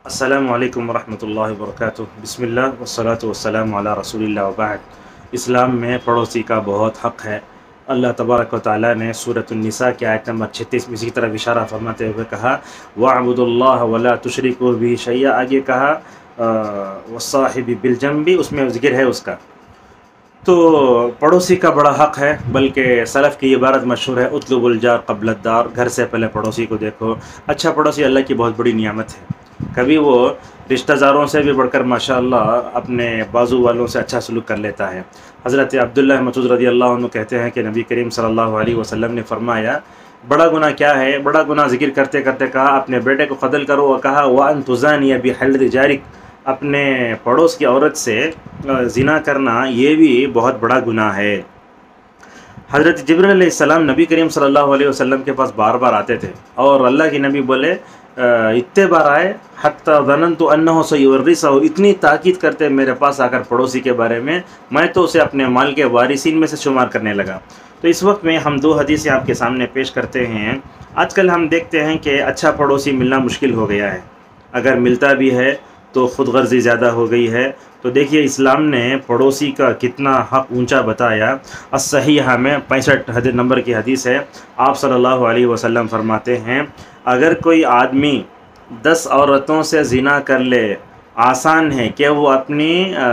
السلام علیکم ورحمۃ اللہ وبرکاتہ۔ بسم اللہ والصلاۃ والسلام علی رسول اللہ وبعد۔ اسلام میں پڑوسی کا بہت حق ہے۔ اللہ تبارک و تعالیٰ نے سورۃ النساء کی آیت نمبر 36 میں اسی طرح اشارہ فرماتے ہوئے کہا وَاعْبُدُوا اللَّهَ وَلَا تُشْرِكُوا بِهِ شَيْئًا، آگے کہا وَالصَّاحِبِ بِالْجَنبِ، اس میں ذکر ہے اس کا۔ تو پڑوسی کا بڑا حق ہے، بلکہ سلف کی عبارت مشہور ہے اطلب الجار قبل الدار، گھر سے پہلے پڑوسی کو دیکھو۔ اچھا پڑوسی اللہ کی بہت بڑی نعمت ہے، کبھی وہ رشتہ داروں سے بھی بڑھ کر ماشاءاللہ اپنے بازو والوں سے اچھا سلوک کر لیتا ہے۔ حضرت عبداللہ مسعود رضی اللہ عنہ کہتے ہیں کہ نبی کریم صلی اللہ علیہ وسلم نے فرمایا بڑا گناہ کیا ہے؟ بڑا گناہ ذکر کرتے کرتے کہا اپنے بیٹے کو قتل کرو، اور کہا وَأَن تُزَانِيَ بِحِلِّ جَارِكَ، اپنے پڑوس کی عورت سے زنا کرنا یہ بھی بہت بڑا گناہ ہے۔ حضرت جبرائیل علیہ السلام نبی کریم صلی اللہ علیہ وسلم کے پاس بار بار آتے تھے، اور اللہ کے نبی بولے اتنے بار آئے حتی ظننت انہ سیورثہ، اتنی تاکید کرتے میرے پاس آ کر پڑوسی کے بارے میں تو اسے اپنے مال کے وارثین میں سے شمار کرنے لگا۔ تو اس وقت میں ہم دو حدیثیں آپ کے سامنے پیش کرتے ہیں۔ آج کل ہم دیکھتے ہیں کہ اچھا پڑوسی ملنا مشکل ہو گیا ہے، اگر ملتا بھی ہے تو خود غرضی زیادہ ہو گئی ہے۔ تو دیکھیے اسلام نے پڑوسی کا کتنا حق اونچا بتایا۔ الصحیحہ میں 65 نمبر کی حدیث ہے، آپ صلی اللہ علیہ وسلم فرماتے ہیں اگر کوئی آدمی 10 عورتوں سے زنا کر لے، آسان ہے کہ وہ اپنی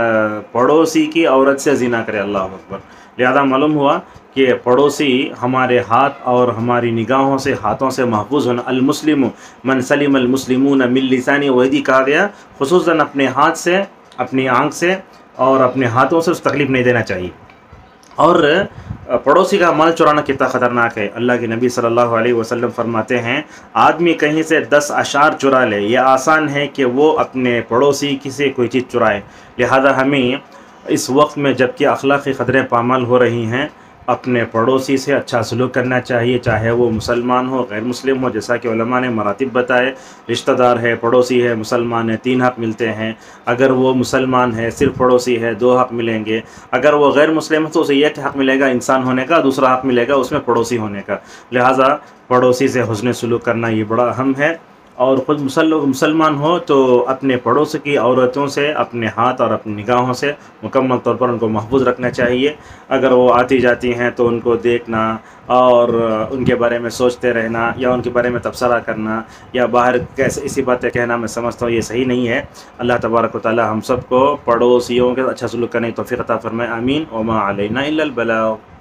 پڑوسی کی عورت سے زنا کرے۔ اللہ اکبر۔ لہذا معلوم ہوا کہ پڑوسی ہمارے ہاتھ اور ہماری نگاہوں سے، ہاتھوں سے محفوظ ہونا۔ المسلم من سلم المسلمون من لسانی و یدی، کہا گیا خصوصاً اپنے ہاتھ سے، اپنی آنکھ سے اور اپنے ہاتھوں سے اس تکلیف نہیں دینا چاہیے۔ اور پڑوسی کا مال چرانا کتنا خطرناک ہے۔ اللہ کے نبی صلی اللہ علیہ وسلم فرماتے ہیں آدمی کہیں سے 10 اشعار چرا لے، یہ آسان ہے کہ وہ اپنے پڑوسی سے کوئی چیز چرائے۔ لہذا ہمیں اس وقت میں جبکہ اخلاقی قدریں پامال ہو رہی ہیں، اپنے پڑوسی سے اچھا سلوک کرنا چاہیے، چاہے وہ مسلمان ہو غیر مسلم ہو، جیسا کہ علماء نے مراتب بتائے۔ رشتہ دار ہے، پڑوسی ہے، مسلمان ہے، 3 حق ملتے ہیں۔ اگر وہ مسلمان ہے صرف پڑوسی ہے 2 حق ملیں گے، اگر وہ غیر مسلم ہے تو اسے ایک حق ملے گا انسان ہونے کا، دوسرا حق ملے گا اس میں پڑوسی ہونے کا۔ لہٰذا پڑوسی سے حسن سلوک کرنا یہ بڑا اہم ہے، اور خود مسلمان ہو تو اپنے پڑوس کی عورتوں سے اپنے ہاتھ اور اپنی نگاہوں سے مکمل طور پر ان کو محفوظ رکھنا چاہیے۔ اگر وہ آتی جاتی ہیں تو ان کو دیکھنا اور ان کے بارے میں سوچتے رہنا، یا ان کے بارے میں تبصرہ کرنا، یا باہر کیسے ایسی باتیں کہنا، میں سمجھتا ہوں یہ صحیح نہیں ہے۔ اللہ تبارک و تعالی ہم سب کو پڑوسیوں کے اچھا سلوک کرنے کی توفیق عطا فرمائے، آمین۔ وما علینا الا البلاغ۔